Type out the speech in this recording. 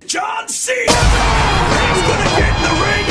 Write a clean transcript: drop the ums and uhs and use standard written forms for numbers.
John Cena! He's gonna get in the ring